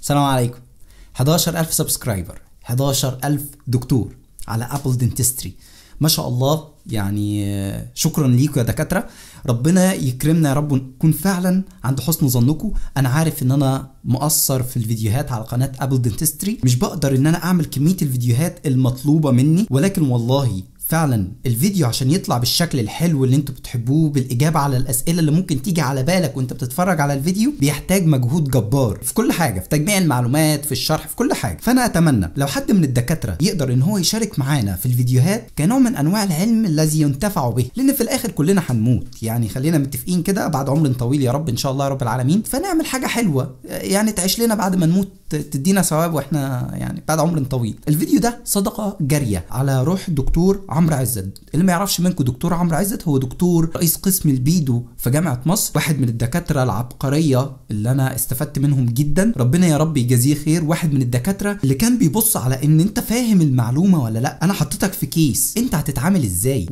السلام عليكم. 11,000 سبسكرايبر، 11,000 دكتور على ابل دنتستري، ما شاء الله. يعني شكرا ليكم يا دكاترة، ربنا يكرمنا يا رب ونكون فعلا عند حسن ظنكم. انا عارف ان انا مقصر في الفيديوهات على قناة ابل دنتستري، مش بقدر ان انا اعمل كمية الفيديوهات المطلوبة مني، ولكن والله فعلا الفيديو عشان يطلع بالشكل الحلو اللي انتوا بتحبوه، بالاجابه على الاسئله اللي ممكن تيجي على بالك وانت بتتفرج على الفيديو، بيحتاج مجهود جبار في كل حاجه، في تجميع المعلومات، في الشرح، في كل حاجه. فانا اتمنى لو حد من الدكاتره يقدر ان هو يشارك معانا في الفيديوهات كنوع من انواع العلم الذي ينتفع به، لان في الاخر كلنا هنموت. يعني خلينا متفقين كده، بعد عمر طويل يا رب ان شاء الله يا رب العالمين، فنعمل حاجه حلوه يعني تعيش لنا بعد ما نموت، تدينا ثواب واحنا يعني بعد عمر طويل. الفيديو ده صدقه جاريه على روح الدكتور عمرو عزت. اللي ما يعرفش منكم دكتور عمرو عزت، هو دكتور رئيس قسم البيدو في جامعه مصر، واحد من الدكاتره العبقريه اللي انا استفدت منهم جدا، ربنا يا رب يجازيه خير. واحد من الدكاتره اللي كان بيبص على ان انت فاهم المعلومه ولا لا، انا حطيتك في كيس انت هتتعامل ازاي.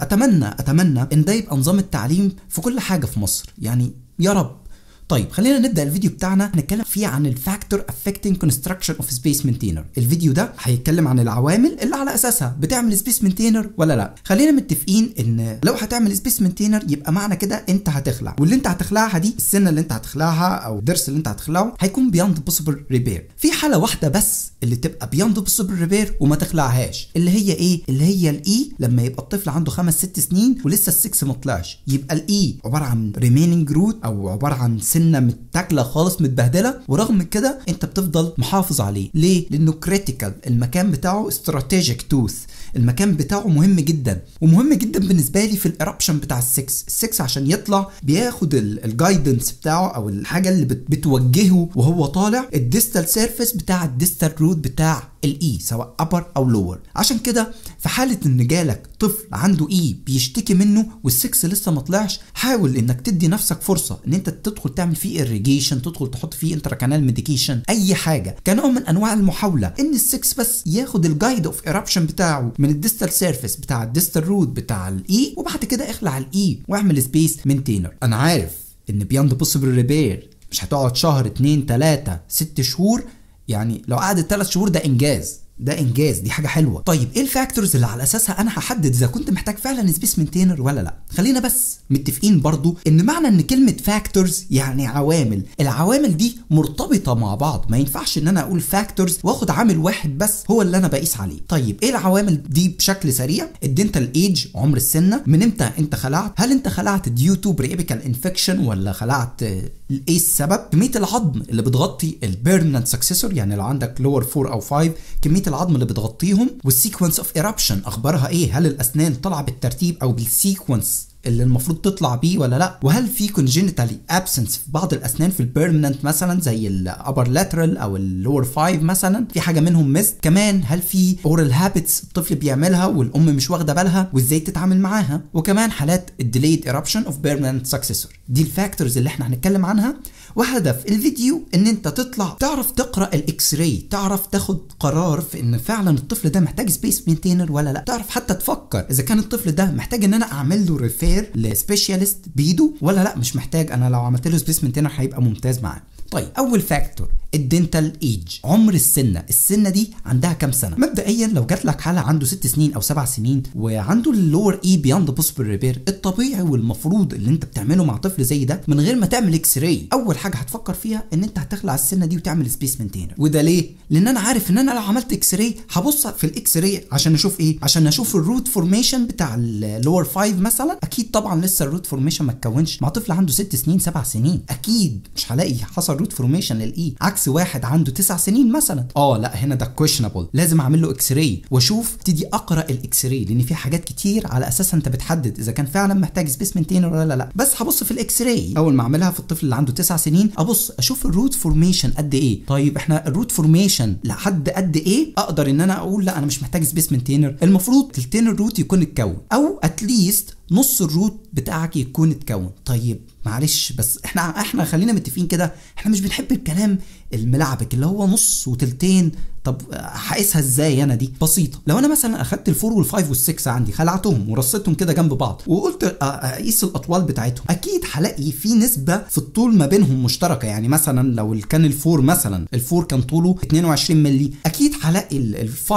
واتمنى ان ده يبقى نظام التعليم في كل حاجه في مصر، يعني يا رب. طيب خلينا نبدا الفيديو بتاعنا نتكلم فيه عن الفاكتور افكتنج كونستراكشن اوف سبيس مينتينر. الفيديو ده هيتكلم عن العوامل اللي على اساسها بتعمل سبيس مينتينر ولا لا. خلينا متفقين ان لو هتعمل سبيس مينتينر يبقى معنى كده انت هتخلع، واللي انت هتخلعها دي، السنه اللي انت هتخلعها او الضرس اللي انت هتخلعه، هيكون بياند بوسيبل ريبير. في حاله واحده بس اللي تبقى بياند بوسيبل ريبير وما تخلعهاش، اللي هي ايه؟ اللي هي الاي. لما يبقى الطفل عنده 5-6 سنين ولسه ال6 ما طلعش، يبقى الاي عباره عن ريميننج روت، او عباره عن سنه متاكله خالص متبهدله، ورغم كده انت بتفضل محافظ عليه. ليه؟ لانه كريتيكال، المكان بتاعه استراتيجيك توث، المكان بتاعه مهم جدا، ومهم جدا بالنسبه لي في الاربشن بتاع السكس عشان يطلع بياخد الجايدنس بتاعه، او الحاجه اللي بتوجهه وهو طالع، الديستال سيرفيس بتاع الديستال روت بتاع الاي، سواء ابر او لور. عشان كده في حاله ان جالك طفل عنده اي بيشتكي منه والسكس لسه ما طلعش، حاول انك تدي نفسك فرصه ان انت تدخل تعمل فيه irrigation، تدخل تحط فيه انتراكانال ميديكيشن، اي حاجه كنوع من انواع المحاوله ان السكس بس ياخد الجايد اوف ايربشن بتاعه من الديستال سيرفيس بتاع الديستال روت بتاع الاي، وبعد كده اخلع الاي واعمل سبيس مينتينر. انا عارف ان بياند بوسيبل ريبير مش هتقعد شهر 2 3 6 شهور، يعني لو قعدت 3 شهور ده انجاز، ده انجاز، دي حاجه حلوه. طيب ايه الفاكتورز اللي على اساسها انا هحدد اذا كنت محتاج فعلا سبيس مينتينر ولا لا؟ خلينا بس متفقين برضو ان معنى ان كلمه فاكتورز يعني عوامل، العوامل دي مرتبطه مع بعض، ما ينفعش ان انا اقول فاكتورز واخد عامل واحد بس هو اللي انا بقيس عليه. طيب ايه العوامل دي بشكل سريع؟ الدنتال ايج، عمر السنه، من امتى انت خلعت، هل انت خلعت ديو تو بريبيكال انفكشن ولا خلعت ايه السبب، كميه العظم اللي بتغطي البيرمننت سكسيسور، يعني لو عندك لور 4 او 5 كميه العظم اللي بتغطيهم، والسيكونس اوف ايربشن اخبارها ايه، هل الاسنان طالعه بالترتيب او بالسيكونس اللي المفروض تطلع بيه ولا لا، وهل في كونجينيتالي ابسنس في بعض الاسنان في البيرمننت مثلا زي الابر لاترال او اللور 5 مثلا، في حاجه منهم مس. كمان هل في اورال هابتس الطفل بيعملها والام مش واخده بالها وازاي تتعامل معاها، وكمان حالات الديليد ايربشن اوف بيرمننت سكسيسور. دي الفاكتورز اللي احنا هنتكلم عنها، وهدف الفيديو ان انت تطلع تعرف تقرا الاكس راي، تعرف تاخد قرار في ان فعلا الطفل ده محتاج سبيس مينتينر ولا لا، تعرف حتى تفكر اذا كان الطفل ده محتاج ان انا اعمل له ريفير لسبيشالست بيدو ولا لا، مش محتاج، انا لو عملت له سبيس مينتينر هيبقى ممتاز معاه. طيب اول فاكتور الدنتال ايج، عمر السنه دي عندها كام سنه؟ مبدئيا لو جات لك حاله عنده 6 سنين او 7 سنين وعنده اللور اي بياند بوسيبل ريبير، الطبيعي والمفروض اللي انت بتعمله مع طفل زي ده من غير ما تعمل اكس راي، اول حاجه هتفكر فيها ان انت هتخلع السنه دي وتعمل سبيس مينتينر. وده ليه؟ لان انا عارف ان انا لو عملت اكس راي هبص في الاكس راي عشان اشوف ايه، عشان اشوف الروت فورميشن بتاع اللور 5 مثلا. اكيد طبعا لسه الروت فورميشن ما اتكونش مع طفل عنده 6 سنين 7 سنين، اكيد مش هلاقي حصل روت فورميشن للاي، عكس واحد عنده 9 سنين مثلا. لا هنا ده كويشنبل، لازم اعمل له اكس راي واشوف، ابتدي اقرا الاكس راي، لان في حاجات كتير على اساسها انت بتحدد اذا كان فعلا محتاج سبيس مينتينر ولا لا. بس هبص في الاكس راي اول ما اعملها في الطفل اللي عنده 9 سنين، ابص اشوف الروت فورميشن قد ايه. طيب احنا الروت فورميشن لحد قد ايه اقدر ان انا اقول لا انا مش محتاج سبيس مينتينر؟ المفروض تلتين الروت يكون اتكون، او اتليست نص الروت بتاعك يكون اتكون. طيب معلش بس احنا خلينا متفقين كده، احنا مش بنحب الكلام الملعبك اللي هو نص وتلتين. طب هقيسها ازاي انا؟ دي بسيطه. لو انا مثلا اخدت ال4 وال5 وال6 عندي خلعتهم ورصيتهم كده جنب بعض وقلت اقيس الاطوال بتاعتهم، اكيد هلاقي في نسبه في الطول ما بينهم مشتركه. يعني مثلا لو كان ال4 مثلا ال4 كان طوله 22 مللي، اكيد هلاقي ال5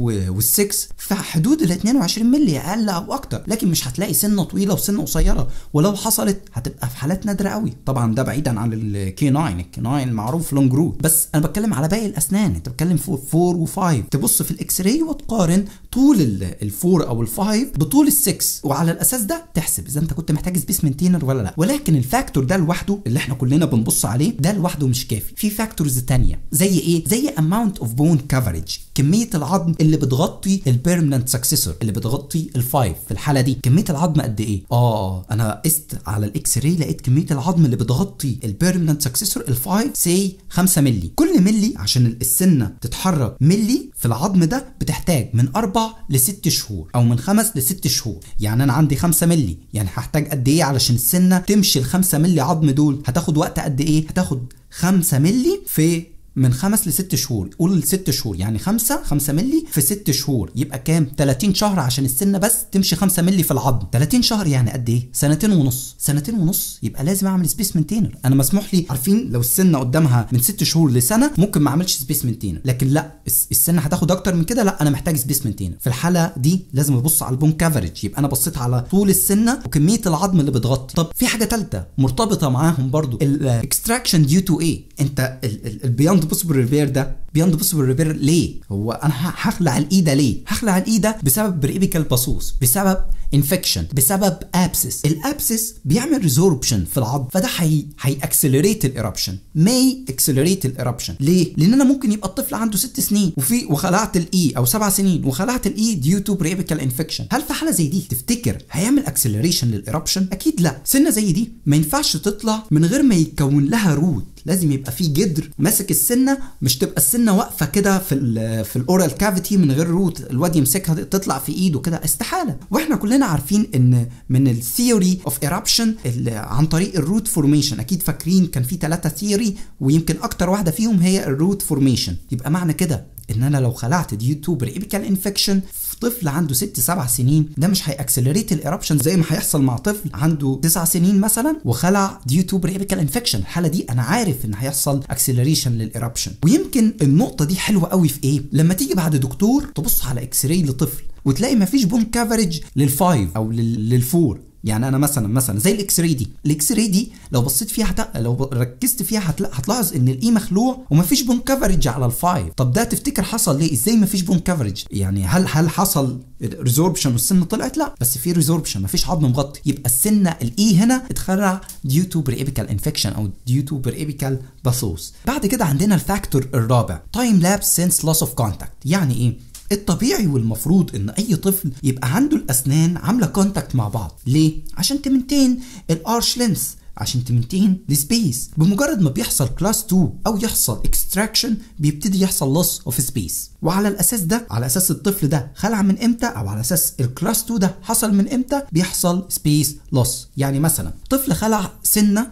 وال6 في حدود ال 22 مللي اقل او اكتر، لكن مش هتلاقي سنه طويله وسنه قصيره، ولو حصلت هتبقى في حالات نادره قوي. طبعا ده بعيدا عن الكي9 المعروف لونج روت، بس انا بتكلم على باقي الاسنان. انت بتتكلم في 4 و5، تبص في الاكس راي وتقارن طول ال4 او ال5 بطول ال6، وعلى الاساس ده تحسب اذا انت كنت محتاج سبيس مينتينر ولا لا. ولكن الفاكتور ده لوحده اللي احنا كلنا بنبص عليه ده لوحده مش كافي، في فاكتورز تانية زي ايه؟ زي amount of bone coverage، كميه العظم اللي بتغطي البيرمننت سكسيسور، اللي بتغطي ال5. في الحاله دي كميه العظم قد ايه؟ انا قست على الاكس راي لقيت كميه العظم اللي بتغطي البيرمننت سكسيسور ال5 سي 5 مللي. كل ملي عشان السنه تتحرك ملي في العظم ده بتحتاج من 4 ل 6 شهور او من 5 ل 6 شهور. يعني انا عندي 5 مللي، يعني هحتاج قد ايه علشان السنه تمشي ال5 مللي عظم دول؟ هتاخد وقت قد ايه؟ هتاخد 5 مللي في من 5 ل 6 شهور. قول 6 شهور يعني 5 مللي في 6 شهور يبقى كام؟ 30 شهر عشان السنه بس تمشي 5 مللي في العظم. 30 شهر يعني قد ايه؟ سنتين ونص. سنتين ونص يبقى لازم اعمل سبيس مينتينر. انا مسموح لي، عارفين لو السنه قدامها من 6 شهور لسنه ممكن ما اعملش سبيس مينتينر، لكن لا السنه هتاخد اكتر من كده، لا انا محتاج سبيس مينتينر. في الحاله دي لازم ابص على البون كافرج، يبقى انا بصيت على طول السنه وكميه العظم اللي بتغطي. طب في حاجه ثالثه مرتبطه معاهم برضو، الاكستراكشن ديو تو ايه؟ انت البياند بوسيبل ريبير ده بياند بوسيبل ريبير ليه؟ هو انا هخلع الايده ليه؟ هخلع الايده بسبب بريبيكال باسوس، بسبب انفكشن، بسبب ابسس. الابسس بيعمل ريزوربشن في العظم، فده هي اكسلريت الايربشن، ماي اكسلريت الايربشن. ليه؟ لان انا ممكن يبقى الطفل عنده 6 سنين وخلعت الاي، او 7 سنين وخلعت الاي ديو تو بريبيكال انفكشن. هل في حاله زي دي تفتكر هيعمل اكسلريشن للايربشن؟ اكيد لا. سنه زي دي ما ينفعش تطلع من غير ما يتكون لها روت، لازم يبقى في جدر ماسك السنه، مش تبقى السنه واقفه كده في الاورال كافيتي من غير روت الواد يمسكها تطلع في ايده كده، استحاله. واحنا كلنا عارفين ان من الثيوري اوف ايربشن عن طريق الروت فورميشن. اكيد فاكرين كان في 3 ثيوري ويمكن اكتر واحده فيهم هي الروت فورميشن. يبقى معنى كده ان انا لو خلعت ديو تو بريبيكال انفكشن طفل عنده 6-7 سنين، ده مش هيأكسلريت الايربشن زي ما هيحصل مع طفل عنده 9 سنين مثلا وخلع ديو تو بريبيكال انفكشن. الحاله دي انا عارف ان هيحصل اكسلريشن للايربشن. ويمكن النقطه دي حلوه قوي في ايه؟ لما تيجي بعد دكتور تبص على اكس راي لطفل وتلاقي مفيش بون كافرج لل5 او لل4. يعني انا مثلا زي الاكس راي دي لو بصيت فيها لو ركزت فيها هتلاحظ ان الاي مخلوع ومفيش بون كفرج على ال5. طب ده تفتكر حصل ليه؟ ازاي مفيش بون كفرج؟ يعني هل حصل ريزوربشن والسنه طلعت؟ لا، بس في ريزوربشن، مفيش عظم مغطي. يبقى السنه الاي هنا اتخلع ديو تو بريبيكال انفكشن او ديو تو بريبيكال باثوس. بعد كده عندنا الفاكتور الرابع، تايم لابس سينس لوس اوف كونتاكت. يعني ايه؟ الطبيعي والمفروض ان اي طفل يبقى عنده الاسنان عامله كونتاكت مع بعض. ليه؟ عشان تمنتين الارش لينس، عشان تمنتين السبيس. بمجرد ما بيحصل كلاس 2 او يحصل اكستراكشن بيبتدي يحصل لوس اوف سبيس. وعلى الاساس ده، على اساس الطفل ده خلع من امتى، او على اساس الكلاس 2 ده حصل من امتى، بيحصل سبيس لوس. يعني مثلا طفل خلع سنه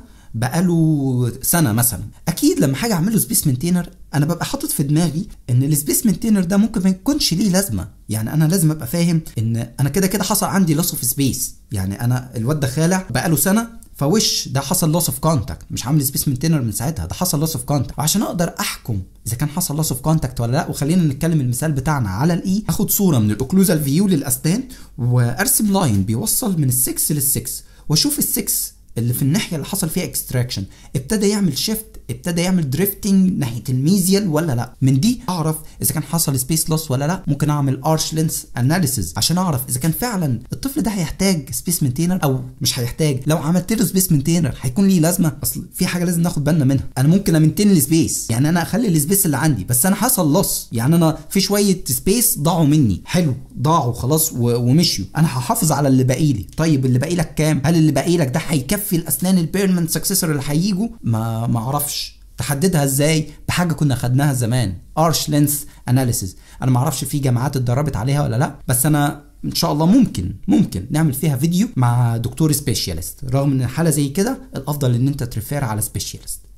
بقاله سنه مثلا، اكيد لما حاجه اعمل له سبيس مينتينر انا ببقى حاطط في دماغي ان السبيس مينتينر ده ممكن ما يكونش ليه لازمه. يعني انا لازم ابقى فاهم ان انا كده حصل عندي لوس اوف سبيس. يعني انا الواد ده خالع بقاله سنه، فوش ده حصل لوس اوف كونتاكت، مش عامل سبيس مينتينر من ساعتها، ده حصل لوس اوف كونتاكت. وعشان اقدر احكم اذا كان حصل لوس اوف كونتاكت ولا لا، وخلينا نتكلم المثال بتاعنا على الاي، اخد صوره من الاوكلوزال فيو للاسنان وارسم لاين بيوصل من ال6 لل6 واشوف ال6 اللي في الناحيه اللي حصل فيها اكستراكشن ابتدى يعمل شيفت، ابتدى يعمل دريفتنج ناحيه الميزيال ولا لا. من دي اعرف اذا كان حصل سبيس لوس ولا لا. ممكن اعمل ارش لينس اناليسيز عشان اعرف اذا كان فعلا الطفل ده هيحتاج سبيس مينتينر او مش هيحتاج. لو عملت له سبيس مينتينر هيكون ليه لازمه؟ اصل في حاجه لازم ناخد بالنا منها، انا ممكن امنتين السبيس، يعني انا اخلي السبيس اللي عندي بس انا حصل لوس، يعني انا في شويه سبيس ضاعوا مني، حلو ضاعوا خلاص ومشيوا، انا هحافظ على اللي باقي لي. طيب اللي باقي لك كام؟ هل اللي باقي لك ده هيكفي الاسنان البيرمننت سكسيسور اللي هيجوا؟ ما اعرفش. تحددها ازاي؟ بحاجه كنا خدناها زمان، ارش لينس اناليسيز. انا ما اعرفش في جامعات اتدربت عليها ولا لا، بس انا ان شاء الله ممكن نعمل فيها فيديو مع دكتور سبيشالست. رغم ان حاله زي كده الافضل ان انت تريفير على سبيشالست.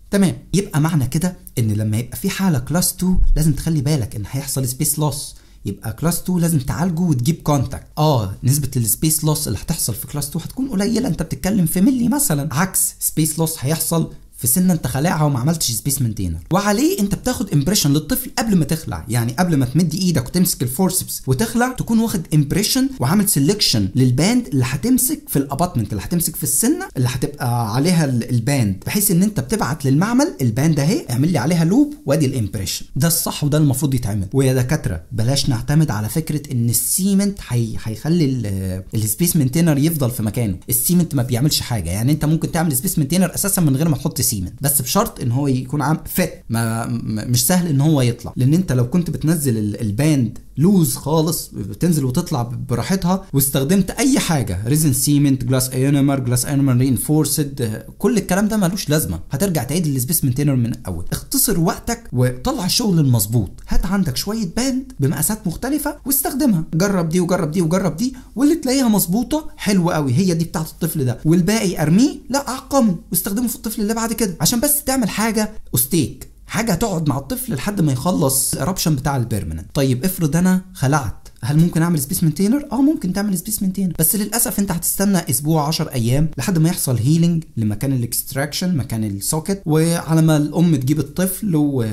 تمام. يبقى معنى كده ان لما يبقى في حاله كلاس 2 لازم تخلي بالك ان هيحصل سبيس لوس. يبقى كلاس 2 لازم تعالجه وتجيب كونتاكت. نسبه السبيس لوس اللي هتحصل في كلاس 2 هتكون قليله، انت بتتكلم في ملي مثلا، عكس سبيس لوس هيحصل في سنه انت خالعها وما عملتش سبيس مينتينر. وعليه انت بتاخد امبريشن للطفل قبل ما تخلع، يعني قبل ما تمد ايدك وتمسك الفورسبس وتخلع تكون واخد امبريشن وعامل سيلكشن للباند اللي هتمسك في الاباتمنت، اللي هتمسك في السنه اللي هتبقى عليها الباند، بحيث ان انت بتبعت للمعمل الباند اهي اعمل لي عليها لوب وادي الامبريشن. ده الصح وده المفروض يتعمل. ويا دكاتره بلاش نعتمد على فكره ان السيمنت هيخلي السبيس مينتينر يفضل في مكانه. السيمنت ما بيعملش حاجه، يعني انت ممكن تعمل سبيس مينتينر اساسا من غير ما تحط سيمنت، بس بشرط ان هو يكون عام فت، مش سهل ان هو يطلع، لان انت لو كنت بتنزل الباند لوز خالص بتنزل وتطلع براحتها واستخدمت اي حاجه ريزن سيمنت جلاس ايونمر رينفورسد، كل الكلام ده ملوش لازمه، هترجع تعيد السبيس مينتينر من الاول. اختصر وقتك وطلع الشغل المظبوط. هات عندك شويه باند بمقاسات مختلفه واستخدمها، جرب دي وجرب دي وجرب دي، واللي تلاقيها مظبوطه حلوه قوي هي دي بتاعت الطفل ده، والباقي ارميه لا اعقمه واستخدمه في الطفل اللي بعد كده، عشان بس تعمل حاجه استيك، حاجه تقعد مع الطفل لحد ما يخلص الاربشن بتاع البيرمننت. طيب افرض انا خلعت، هل ممكن اعمل سبيس مينتينر؟ ممكن تعمل سبيس مينتينر، بس للاسف انت هتستنى اسبوع 10 ايام لحد ما يحصل هيلينج لمكان الاكستراكشن مكان السوكت، وعلى ما الام تجيب الطفل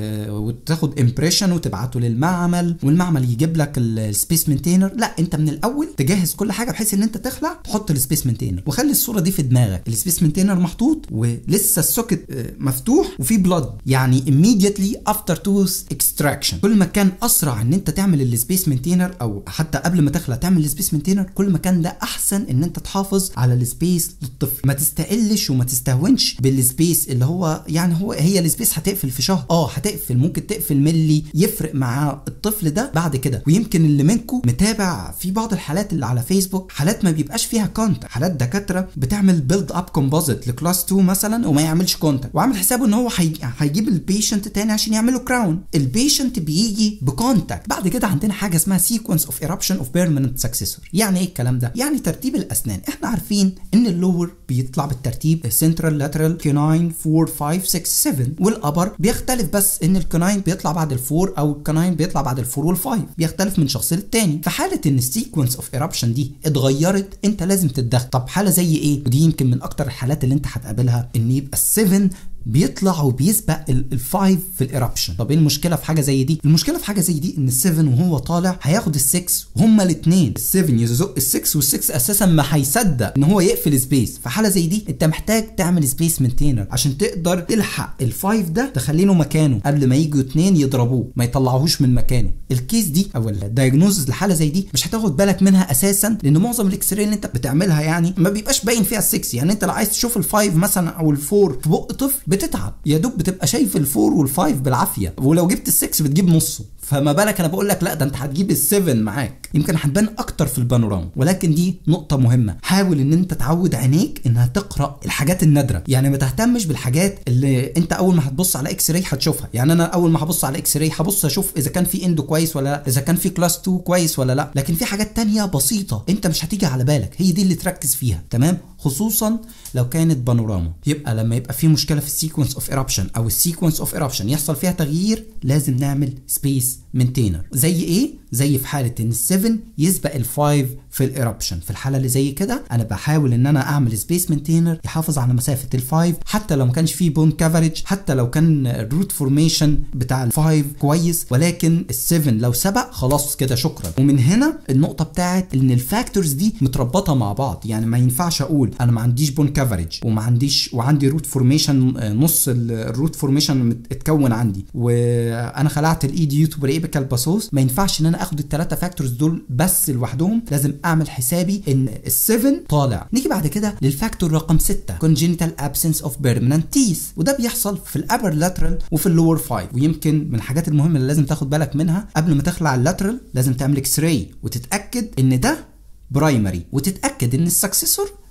وتاخد امبريشن وتبعته للمعمل والمعمل يجيب لك السبيس مينتينر. لا، انت من الاول تجهز كل حاجه بحيث ان انت تخلع تحط السبيس مينتينر، وخلي الصوره دي في دماغك، السبيس مينتينر محطوط ولسه السوكت مفتوح وفي بلاد، يعني immediately after tooth extraction. كل ما كان اسرع ان انت تعمل السبيس مينتينر او حتى قبل ما تخلع تعمل السبيس مينتينر، كل ما كان ده احسن ان انت تحافظ على السبيس للطفل. ما تستقلش وما تستهونش بالسبيس اللي هو يعني هي السبيس هتقفل في شهر، هتقفل، ممكن تقفل ملي يفرق مع الطفل ده بعد كده. ويمكن اللي منكم متابع في بعض الحالات اللي على فيسبوك، حالات ما بيبقاش فيها كونتاكت، حالات دكاتره بتعمل بيلد اب كومبوزيت لكلاس 2 مثلا وما يعملش كونتاكت، وعامل حسابه ان هو هيجيب البيشنت تاني عشان يعمله كراون. البيشنت بيجي بكونتاكت. بعد كده عندنا حاجه اسمها سيكونس اوف ايربشن اوف بيرمننت سكسيسور. يعني ايه الكلام ده؟ يعني ترتيب الاسنان. احنا عارفين ان اللور بيطلع بالترتيب سنترال لاترال كيناين 4 5 6 7، والابر بيختلف بس ان الكيناين بيطلع بعد الفور او الكيناين بيطلع بعد الفور والفايف، بيختلف من شخص للتاني. في حاله ان السيكونس اوف ايربشن دي اتغيرت انت لازم تتدخل. طب حاله زي ايه؟ ودي يمكن من اكتر الحالات اللي انت هتقابلها، ان يبقى ال7 بيطلع وبيسبق ال5 في الايربشن. طب ايه المشكله في حاجه زي دي؟ المشكله في حاجه زي دي ان ال7 وهو طالع هياخد ال6 وهما الاثنين، ال7 يزق ال6 وال6 اساسا ما هيصدق ان هو يقفل سبيس. في حاله زي دي انت محتاج تعمل سبيس مينتينر عشان تقدر تلحق ال5 ده تخلي له مكانه قبل ما يجوا اثنين يضربوه ما يطلعوهوش من مكانه. الكيس دي او الدايجنوزز لحاله زي دي مش هتاخد بالك منها اساسا، لان معظم الاكس راي اللي انت بتعملها يعني ما بيبقاش باين فيها ال6. يعني انت لو عايز تشوف ال5 مثلا او ال4 في بق طفل بتتعب، يا دوب بتبقى شايف ال4 وال5 بالعافيه، ولو جبت ال6 بتجيب نصه، فما بالك انا بقول لك لا ده انت هتجيب ال7 معاك. يمكن هتبان اكتر في البانوراما، ولكن دي نقطه مهمه. حاول ان انت تعود عينيك انها تقرا الحاجات النادره، يعني ما تهتمش بالحاجات اللي انت اول ما هتبص على اكس راي هتشوفها. يعني انا اول ما هبص على اكس راي هبص اشوف اذا كان في اندو كويس ولا لا، اذا كان في كلاس 2 كويس ولا لا، لكن في حاجات تانية بسيطه انت مش هتيجي على بالك، هي دي اللي تركز فيها. تمام؟ خصوصا لو كانت بانوراما. يبقى لما يبقى في مشكله في السيكونس اوف ايربشن او السيكونس اوف ايربشن يحصل فيها تغيير، لازم نعمل سبيس مينتينر. زي ايه؟ زي في حاله ان ال7 يسبق ال5 في الايربشن. في الحاله اللي زي كده انا بحاول ان انا اعمل سبيس مينتينر يحافظ على مسافه ال5، حتى لو ما كانش فيه بون كفرج، حتى لو كان الروت فورميشن بتاع ال5 كويس، ولكن ال7 لو سبق خلاص كده شكرا. ومن هنا النقطه بتاعت ان الفاكتورز دي متربطه مع بعض. يعني ما ينفعش اقول انا ما عنديش بون كفرج وعندي روت فورميشن، نص الروت فورميشن اتكون عندي، وانا خلعت الايدي يوتوب ايبيكال باسوس. ما ينفعش ان انا اخد الثلاثه فاكتورز دول بس لوحدهم، لازم اعمل حسابي ان ال7 طالع. نيجي بعد كده للفاكتور رقم 6 congenital absence of permanent teeth، وده بيحصل في الابر لاترال وفي اللور 5. ويمكن من الحاجات المهمه اللي لازم تاخد بالك منها قبل ما تخلع اللاترال، لازم تعمل اكس راي وتتاكد ان ده برايمري، وتتاكد ان السكسسور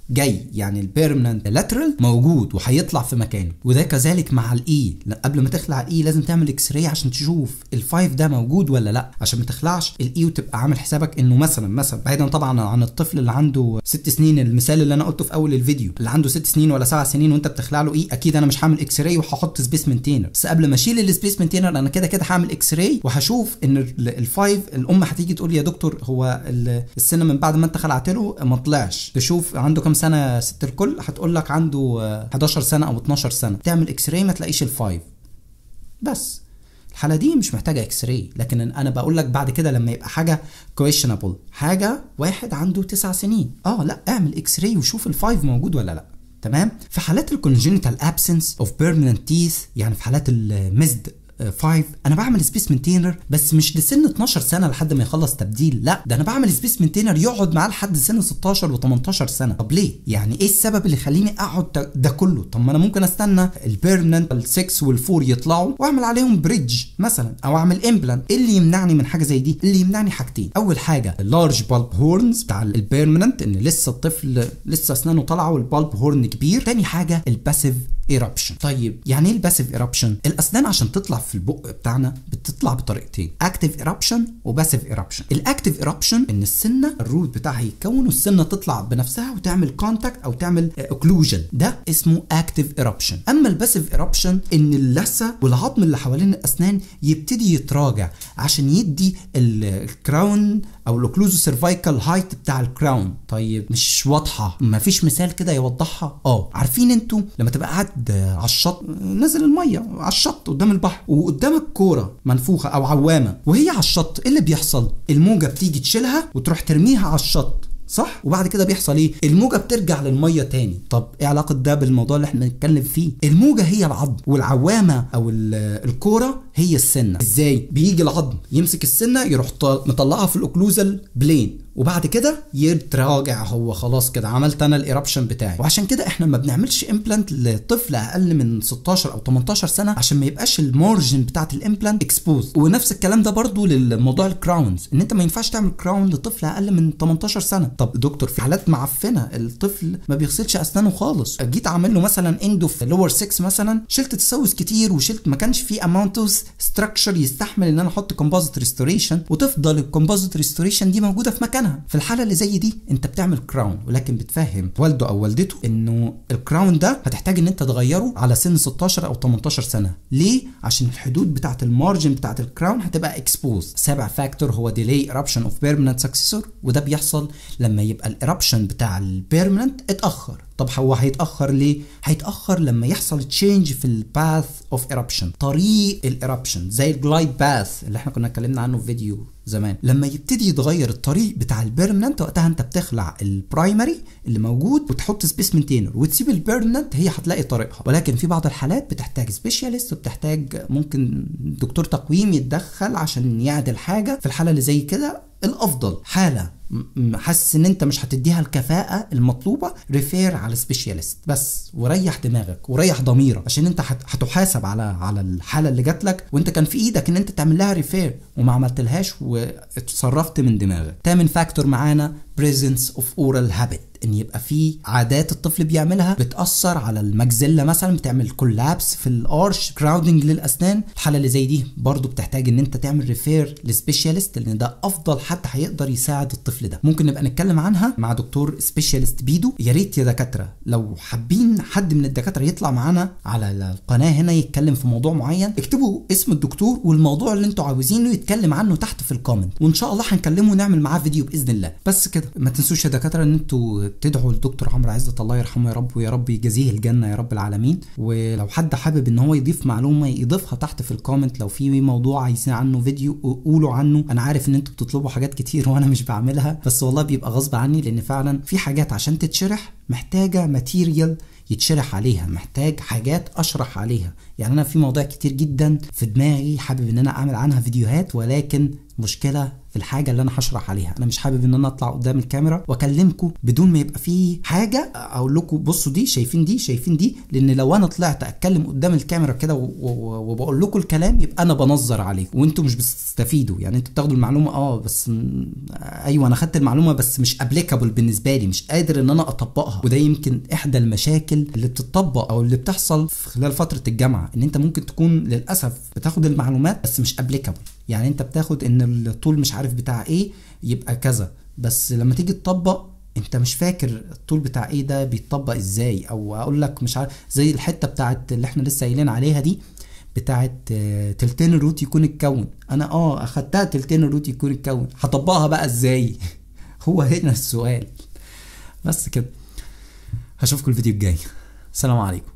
جاي، يعني البيرمننت لاترال موجود وهيطلع في مكانه. وده كذلك مع الاي، قبل ما تخلع الاي لازم تعمل اكس راي عشان تشوف الفايف ده موجود ولا لا، عشان ما تخلعش الاي وتبقى عامل حسابك انه مثلا بعيدا طبعا عن الطفل اللي عنده 6 سنين، المثال اللي انا قلته في اول الفيديو، اللي عنده 6 سنين ولا 7 سنين وانت بتخلع له اي، اكيد انا مش هعمل اكس راي وهحط سبيس مينتينر، بس قبل ما اشيل السبيس مينتينر انا كده هعمل اكس راي وهشوف ان الفايف. الام هتيجي تقول لي يا دكتور هو السن من بعد ما انت خلعت له ما طلعش، تشوف عنده كام سنه ست الكل، هتقول لك عنده 11 سنه او 12 سنه، تعمل اكس راي ما تلاقيش الفايف. بس الحاله دي مش محتاجه اكس راي. لكن انا بقول لك بعد كده لما يبقى حاجه كويشنبل، حاجه واحد عنده 9 سنين، لا اعمل اكس راي وشوف الفايف موجود ولا لا. تمام. في حالات الكونجنتال ابسنس اوف بيرمننت تيث، يعني في حالات المزد 5، انا بعمل سبيس مينتينر بس مش لسن 12 سنه لحد ما يخلص تبديل، لا ده انا بعمل سبيس مينتينر يقعد معاه لحد سن 16 و18 سنه. طب ليه؟ يعني ايه السبب اللي يخليني اقعد ده كله؟ طب ما انا ممكن استنى البيرمننت ال6 وال4 يطلعوا واعمل عليهم بريدج مثلا، او اعمل امبلانت. ايه اللي يمنعني من حاجه زي دي؟ اللي يمنعني حاجتين. اول حاجه اللارج بالب هورنز بتاع البيرمننت، ان لسه الطفل لسه اسنانه طالعه والبالب هورن كبير. تاني حاجه الباسيف ايرابشن. طيب يعني ايه الباسيف ايرابشن؟ الاسنان عشان تطلع في البق بتاعنا بتطلع بطريقتين، اكتيف ايرابشن وباسيف ايرابشن. الاكتيف ايرابشن ان السنه الروت بتاعها يتكون والسنه تطلع بنفسها وتعمل كونتاكت او تعمل اوكلوجن، ده اسمه اكتيف ايرابشن. اما الباسيف ايرابشن ان اللثه والعظم اللي حوالين الاسنان يبتدي يتراجع عشان يدي الكراون او الاوكلوزو سيرفايكال هايت بتاع الكراون. طيب مش واضحه؟ مفيش مثال كده يوضحها؟ عارفين انتوا لما تبقى قاعد على الشط، نازل الميه على الشط قدام البحر وقدامك كوره منفوخه او عوامه وهي على الشط، ايه اللي بيحصل؟ الموجه بتيجي تشيلها وتروح ترميها على الشط، صح؟ وبعد كده بيحصل ايه؟ الموجه بترجع للميه تاني. طب ايه علاقه ده بالموضوع اللي احنا بنتكلم فيه؟ الموجه هي العظم والعوامه او الكوره هي السنه. ازاي؟ بيجي العظم يمسك السنه يروح مطلعها في الاوكلوزال بلين، وبعد كده يتراجع، هو خلاص كده عملت انا الايرابشن بتاعي. وعشان كده احنا ما بنعملش امبلانت لطفل اقل من 16 او 18 سنه عشان ما يبقاش المارجن بتاعت الامبلانت اكسبوز. ونفس الكلام ده برضو للموضوع الكراونز، ان انت ما ينفعش تعمل كراون لطفل اقل من 18 سنه. طب دكتور في حالات معفنه الطفل ما بيغسلش اسنانه خالص، جيت اعمل له مثلا اندو في لور 6 مثلا، شلت تسوس كتير وشلت ما كانش في اماونت ستراكشر يستحمل ان انا احط كومبوزيت ريستوريشن، وتفضل الكومبوزيت ريستوريشن دي موجوده في مكانها. في الحاله اللي زي دي انت بتعمل كراون، ولكن بتفهم والده او والدته انه الكراون ده هتحتاج ان انت تغيره على سن 16 او 18 سنه. ليه؟ عشان الحدود بتاعه المارجن بتاعه الكراون هتبقى اكسبوز. سابع فاكتور هو ديلي ايرابشن اوف بيرمننت سكسسور، وده بيحصل لما يبقى الايرابشن بتاع البيرمننت اتاخر. طب هو هيتاخر ليه؟ هيتاخر لما يحصل تشينج في الباث اوف ايرابشن، طريق الايرابشن، زي الجلايد باث اللي احنا كنا اتكلمنا عنه في فيديو زمان. لما يبتدي يتغير الطريق بتاع البيرمننت، وقتها انت بتخلع البرايمري اللي موجود وتحط سبيس مينتينر وتسيب البيرمننت، هي هتلاقي طريقها. ولكن في بعض الحالات بتحتاج سبيشاليست وبتحتاج ممكن دكتور تقويم يتدخل عشان يعدل حاجه. في الحاله اللي زي كده الافضل حاله حاسس ان انت مش هتديها الكفاءه المطلوبه، ريفير على سبيشاليست بس، وريح دماغك وريح ضميرك، عشان انت هتحاسب على الحاله اللي جات لك وانت كان في ايدك ان انت تعمل لها ريفير وما عملتلهاش واتصرفت من دماغك. تامن فاكتور معانا presence of oral habit، ان يبقى في عادات الطفل بيعملها بتاثر على المجزله، مثلا بتعمل كولابس في الارش، كراودنج للاسنان. الحاله اللي زي دي برضو بتحتاج ان انت تعمل ريفير لسبيشاليست، لان ده افضل حد هيقدر يساعد الطفل ده. ممكن نبقى نتكلم عنها مع دكتور سبيشاليست بيدو. يا ريت يا دكاتره لو حابين حد من الدكاتره يطلع معانا على القناه هنا يتكلم في موضوع معين، اكتبوا اسم الدكتور والموضوع اللي انتوا عاوزينه يتكلم عنه تحت في الكومنت، وان شاء الله هنكلمه ونعمل معاه فيديو باذن الله. بس كده، ما تنسوش يا دكاتره ان انتوا تدعوا للدكتور عمرو عزت، الله يرحمه يا رب، ويا رب يجازيه الجنه يا رب العالمين. ولو حد حابب ان هو يضيف معلومه يضيفها تحت في الكومنت، لو في موضوع عايزين عنه فيديو قولوا عنه. انا عارف ان انتوا بتطلبوا حاجات كتير وانا مش بعملها، بس والله بيبقى غصب عني، لان فعلا في حاجات عشان تتشرح محتاجه ماتيريال يتشرح عليها، محتاج حاجات اشرح عليها. يعني انا في مواضيع كتير جدا في دماغي حابب ان انا اعمل عنها فيديوهات، ولكن مشكله في الحاجه اللي انا هشرح عليها. انا مش حابب ان انا اطلع قدام الكاميرا واكلمكم بدون ما يبقى فيه حاجه اقول لكم بصوا دي شايفين دي شايفين دي، لان لو انا طلعت اتكلم قدام الكاميرا كده وبقول لكم الكلام يبقى انا بنظر عليكم وانتم مش بتستفيدوا. يعني انتوا بتاخدوا المعلومه بس ايوه انا خدت المعلومه بس مش ابليكابل بالنسبه لي، مش قادر ان انا اطبقها. وده يمكن احدى المشاكل اللي بتطبق او اللي بتحصل في خلال فتره الجامعه، ان انت ممكن تكون للاسف بتاخد المعلومات بس مش ابليكابل. يعني انت بتاخد ان الطول مش عارف بتاع ايه يبقى كذا، بس لما تيجي تطبق انت مش فاكر الطول بتاع ايه ده بيتطبق ازاي. او اقول لك مش عارف زي الحته بتاعت اللي احنا لسه قايلين عليها دي بتاعت تلتين الروت يكون اتكون، انا اخدتها تلتين الروت يكون اتكون، هطبقها بقى ازاي؟ هو هنا السؤال. بس كده، هشوفكم الفيديو الجاي. السلام عليكم.